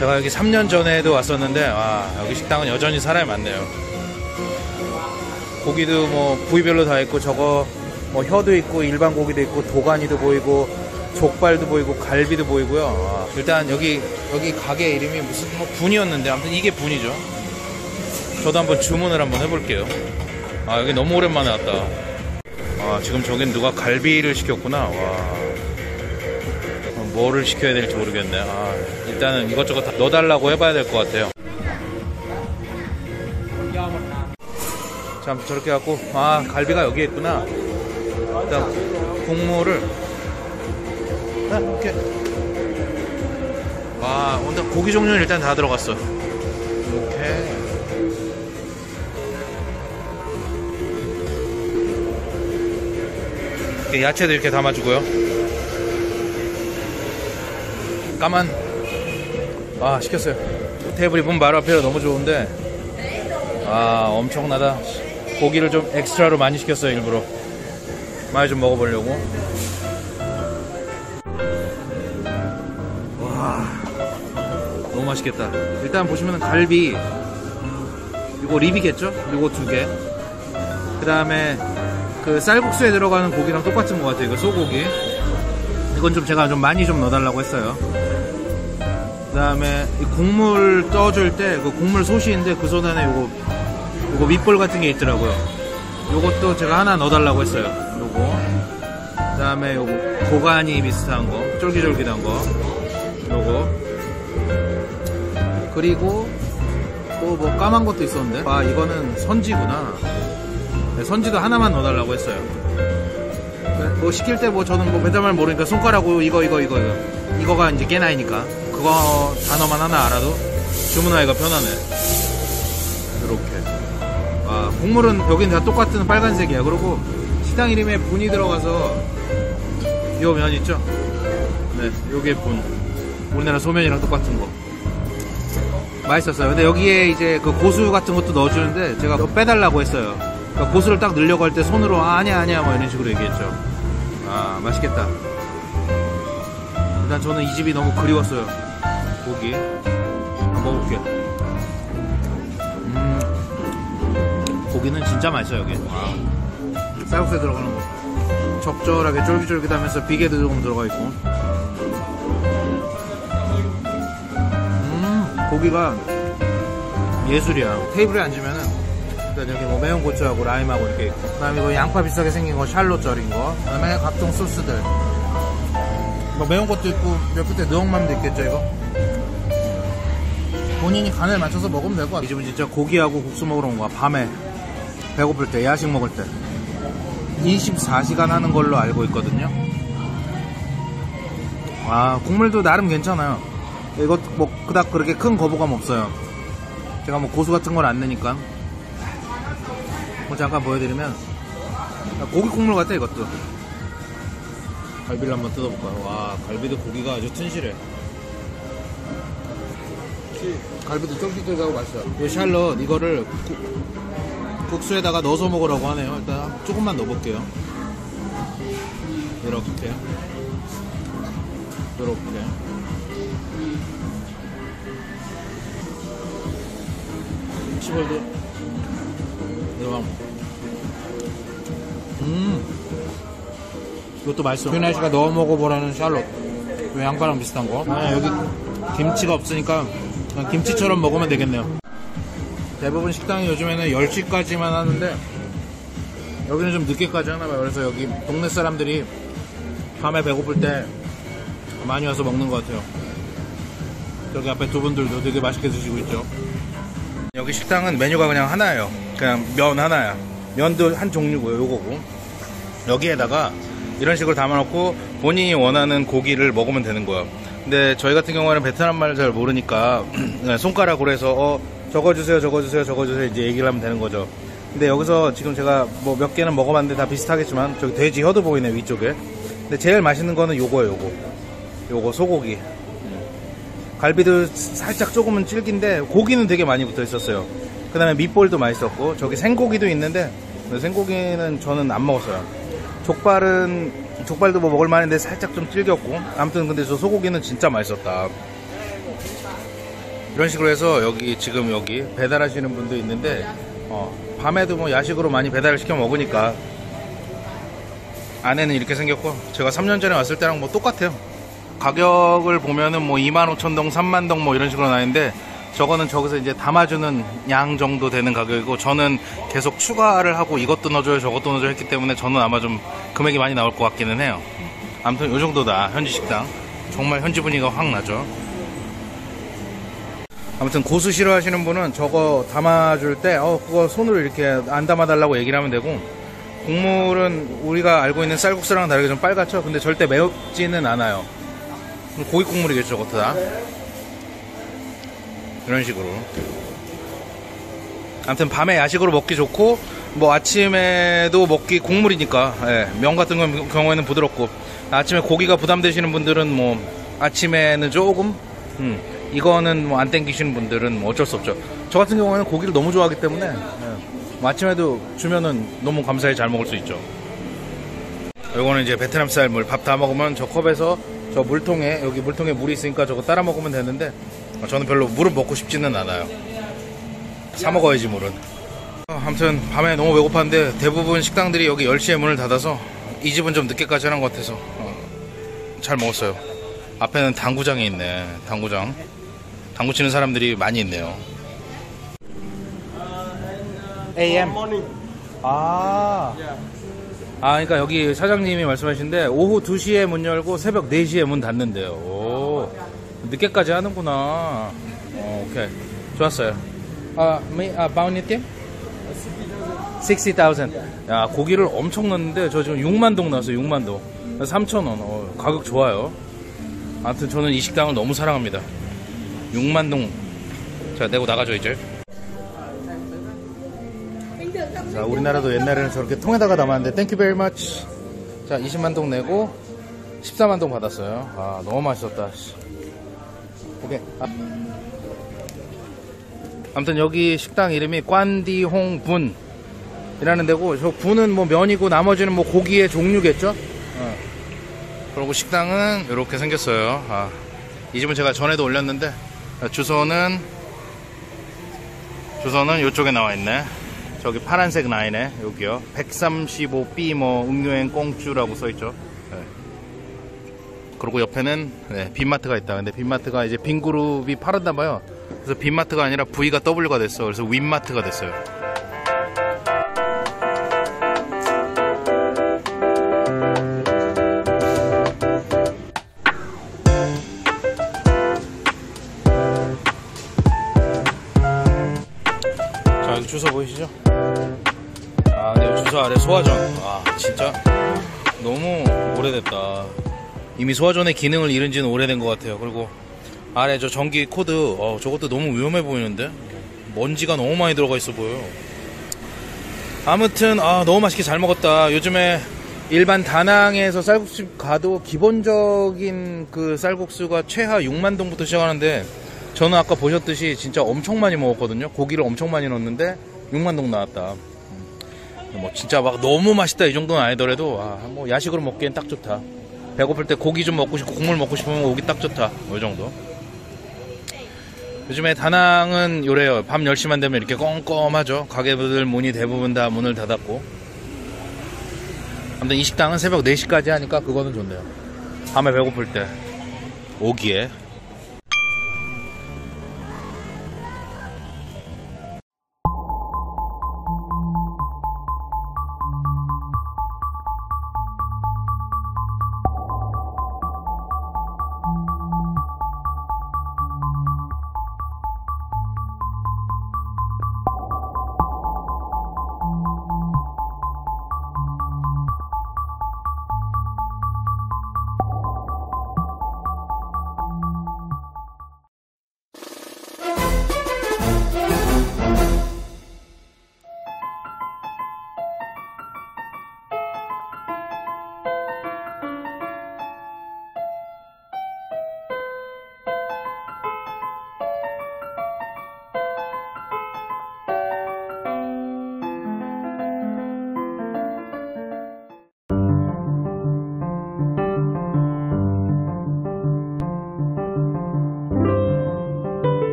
제가 여기 3년 전에도 왔었는데 여기 식당은 여전히 사람이 많네요. 고기도 뭐 부위별로 다 있고, 저거 뭐 혀도 있고, 일반 고기도 있고, 도가니도 보이고, 족발도 보이고, 갈비도 보이고요. 일단 여기 가게 이름이 무슨 뭐 분이었는데, 아무튼 이게 분이죠. 저도 한번 주문을 한번 해볼게요. 여기 너무 오랜만에 왔다. 지금 저긴 누가 갈비를 시켰구나. 뭐를 시켜야 될지 모르겠네. 일단은 이것저것 다 넣어달라고 해봐야 될 것 같아요. 참, 저렇게 갖고 갈비가 여기에 있구나. 일단 국물을 이렇게 오늘 고기 종류는 일단 다 들어갔어. 이렇게 야채도 이렇게 담아주고요. 까만 시켰어요. 테이블이 보면 바로 앞이라 너무 좋은데 엄청나다. 고기를 좀 엑스트라로 많이 시켰어요. 일부러 많이 좀 먹어보려고. 와, 너무 맛있겠다. 일단 보시면 갈비, 이거 립이겠죠? 이거 2개. 그 다음에 그 쌀국수에 들어가는 고기랑 똑같은 것 같아요. 이거 소고기. 이건 좀 제가 좀 많이 좀 넣어달라고 했어요. 그 다음에 이 국물 떠줄 때 그 국물 솥인데 그 솥 안에 요거 밑볼 같은 게 있더라고요. 요것도 제가 하나 넣어달라고 했어요. 요거. 그 다음에 요거 도가니 비슷한 거, 쫄깃쫄깃한 거, 요거. 그리고 또 뭐 까만 것도 있었는데, 이거는 선지구나. 네, 선지도 하나만 넣어달라고 했어요. 뭐 시킬 때 뭐 저는 뭐 배달말 모르니까 손가락으로 이거가 이제 깨나이니까 그거 단어만 하나 알아도 주문하기가 편하네. 이렇게. 국물은 여긴 다 똑같은 빨간색이야. 그리고 식당 이름에 분이 들어가서 요 면 있죠? 네, 요게 분. 우리나라 소면이랑 똑같은 거. 맛있었어요. 근데 여기에 이제 그 고수 같은 것도 넣어주는데 제가 빼달라고 했어요. 그러니까 고수를 딱 넣으려고 할 때 손으로 아니야 뭐 이런 식으로 얘기했죠. 맛있겠다. 일단 저는 이 집이 너무 그리웠어요. 고기 한번 먹어볼게. 고기는 진짜 맛있어요. 여기 쌀국수에 들어가는 거 적절하게 쫄깃쫄깃하면서 비계도 조금 들어가 있고, 고기가 예술이야. 테이블에 앉으면은 일단 여기 뭐 매운 고추하고 라임하고 이렇게 있고, 그 다음에 뭐 양파 비슷하게 생긴 거 샬롯 절인 거, 그 다음에 각종 소스들 뭐 매운 것도 있고 몇 그때 느엉맘도 있겠죠. 이거 본인이 간을 맞춰서 먹으면 될 것 같아. 이 집은 진짜 고기하고 국수 먹으러 온 거야. 밤에 배고플 때, 야식 먹을 때 24시간 하는 걸로 알고 있거든요. 국물도 나름 괜찮아요. 이것 뭐 그닥 그렇게 큰 거부감 없어요. 제가 뭐 고수 같은 걸 안 넣으니까. 잠깐 보여드리면 고기 국물 같아. 이것도 갈비를 한번 뜯어볼까요? 갈비도 고기가 아주 튼실해. 갈비도 쫄깃쫄깃하고 맛있어요. 이 샬롯 이거를 국수에다가 넣어서 먹으라고 하네요. 일단 조금만 넣어볼게요. 이렇게 치벌도 들어가고. 이것도 맛있어. 휘나 씨가 넣어 먹어보라는 샬롯, 양파랑 비슷한 거. 여기 김치가 없으니까 그냥 김치처럼 먹으면 되겠네요. 대부분 식당이 요즘에는 10시까지만 하는데 여기는 좀 늦게까지 하나봐요. 그래서 여기 동네 사람들이 밤에 배고플 때 많이 와서 먹는 것 같아요. 저기 앞에 두 분들도 되게 맛있게 드시고 있죠. 여기 식당은 메뉴가 그냥 하나예요. 그냥 면 하나야. 면도 한 종류고요. 요거고 여기에다가 이런 식으로 담아놓고 본인이 원하는 고기를 먹으면 되는 거예요. 근데 저희 같은 경우는 베트남 말을 잘 모르니까 손가락으로 해서 적어주세요 이제 얘기를 하면 되는 거죠. 근데 여기서 지금 제가 뭐 몇 개는 먹어봤는데 다 비슷하겠지만 저기 돼지 혀도 보이네, 위쪽에. 근데 제일 맛있는 거는 요거예요. 요거 소고기. 갈비도 살짝 조금은 질긴데 고기는 되게 많이 붙어 있었어요. 그 다음에 밑볼도 맛있었고, 저기 생고기도 있는데 생고기는 저는 안 먹었어요. 족발도 뭐 먹을만한데 살짝 좀 질겼고, 아무튼 근데 저 소고기는 진짜 맛있었다. 이런 식으로 해서 여기 지금 여기 배달하시는 분도 있는데 밤에도 뭐 야식으로 많이 배달을 시켜 먹으니까 안에는 이렇게 생겼고 제가 3년 전에 왔을 때랑 뭐 똑같아요. 가격을 보면은 뭐 25,000동 3만동 뭐 이런 식으로 나는데 저거는 저기서 이제 담아주는 양 정도 되는 가격이고 저는 계속 추가를 하고 이것도 넣어줘요 저것도 넣어줘요 했기 때문에 저는 아마 좀 금액이 많이 나올 것 같기는 해요. 아무튼 요 정도다 현지 식당. 정말 현지 분위기가 확 나죠. 아무튼 고수 싫어하시는 분은 저거 담아줄 때 그거 손으로 이렇게 안 담아달라고 얘기를 하면 되고, 국물은 우리가 알고 있는 쌀국수랑 다르게 좀 빨갛죠. 근데 절대 매우지는 않아요. 고기 국물이겠죠 저것도 다. 이런 식으로. 아무튼 밤에 야식으로 먹기 좋고 뭐 아침에도 먹기 국물이니까 면 같은 경우에는 부드럽고, 아침에 고기가 부담되시는 분들은 뭐 아침에는 조금 이거는 뭐 안 땡기시는 분들은 뭐 어쩔 수 없죠. 저 같은 경우에는 고기를 너무 좋아하기 때문에 뭐 아침에도 주면은 너무 감사히 잘 먹을 수 있죠. 이거는 이제 베트남 스타일 물. 밥 다 먹으면 저 컵에서 저 물통에, 여기 물통에 물이 있으니까 저거 따라 먹으면 되는데 저는 별로 물을 먹고 싶지는 않아요. 사 먹어야지 물은. 아무튼 밤에 너무 배고팠는데 대부분 식당들이 여기 10시에 문을 닫아서 이 집은 좀 늦게까지 하는 것 같아서 잘 먹었어요. 앞에는 당구장이 있네. 당구장. 당구 치는 사람들이 많이 있네요. AM. 그러니까 여기 사장님이 말씀하신데 오후 2시에 문 열고 새벽 4시에 문 닫는데요. 오, 늦게까지 하는구나. 오케이. 좋았어요. 바우니팀? 60,000. 야, 고기를 엄청 넣었는데 저 지금 6만 동 나왔어요. 6만 동. 3,000원. 가격 좋아요. 아무튼 저는 이 식당을 너무 사랑합니다. 6만 동. 자, 내고 나가죠 이제. 자, 우리나라도 옛날에는 저렇게 통에다가 담았는데 땡큐 베리 마치. 자, 20만 동 내고 14만 동 받았어요. 아, 너무 맛있었다. 오케이. 아무튼 여기 식당 이름이 관디홍 분 이라는 데고, 저 분은 뭐 면이고 나머지는 뭐 고기의 종류겠죠. 그리고 식당은 이렇게 생겼어요. 이 집은 제가 전에도 올렸는데 주소는 이쪽에 나와 있네. 저기 파란색 라인에 여기요. 135B 뭐 음료행 꽁쭈라고 써있죠. 그리고 옆에는 빈마트가 있다. 근데 빈마트가 이제 빈그룹이 팔았나봐요. 그래서 빈마트가 아니라 V가 W가 됐어. 그래서 윈마트가 됐어요. 자, 여기 주소 보이시죠? 근데 여기 주소 아래 소화전. 진짜 너무 오래됐다. 이미 소화전의 기능을 잃은 지는 오래된 것 같아요. 그리고 아래 저 전기 코드, 저것도 너무 위험해 보이는데? 먼지가 너무 많이 들어가 있어 보여요. 아무튼 너무 맛있게 잘 먹었다. 요즘에 일반 다낭에서 쌀국수집 가도 기본적인 그 쌀국수가 최하 6만 동부터 시작하는데, 저는 아까 보셨듯이 진짜 엄청 많이 먹었거든요. 고기를 엄청 많이 넣었는데 6만 동 나왔다. 뭐 진짜 막 너무 맛있다 이 정도는 아니더라도 뭐 야식으로 먹기엔 딱 좋다. 배고플 때 고기 좀 먹고 싶고 국물 먹고 싶으면 오기 딱 좋다. 뭐 이 정도. 요즘에 다낭은 요래요. 밤 10시만 되면 이렇게 껌껌하죠. 가게들 문이 대부분 다 문을 닫았고. 아무튼 이 식당은 새벽 4시까지 하니까 그거는 좋네요. 밤에 배고플 때 오기에.